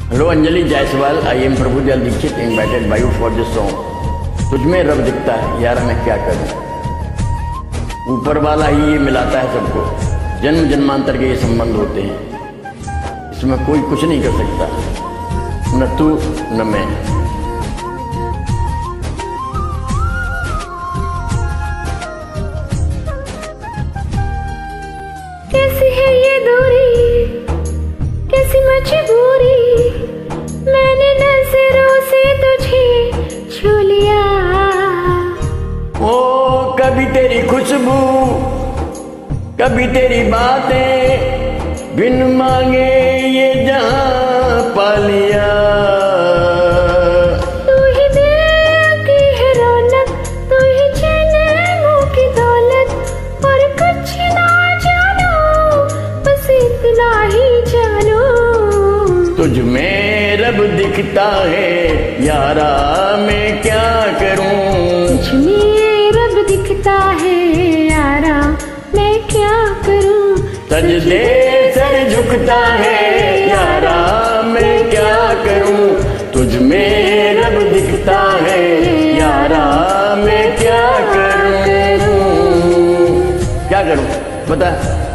Hello Anjali Jaiswal, I am Prabhudayal Dixit invited by you for this song. तुझ में रब दिखता है यार, मैं क्या करूं। ऊपर वाला ही ये मिलाता है सबको, जन्म जन्मांतर के ये संबंध होते हैं, इसमें कोई कुछ नहीं कर सकता, न तू न मैं। कैसी है ये दूरी, कैसी मजबूरी, मैंने नजरों से तुझे छू लिया। ओ कभी तेरी खुशबू, कभी तेरी बातें, बिन मांगे ये जहां पा लिया। तू ही दिल की है रौनक, तू ही चैनों की दौलत, और कुछ ना जानो, बस इतना ही जानो। तुझ में रब दिखता है यारा, मैं क्या करूं। तुझ में रब दिखता है यारा, मैं क्या करूं। सजदे सर झुकता है यारा, मैं क्या करूं। तुझ में रब दिखता है यारा, मैं क्या करूं। क्या करूं बता।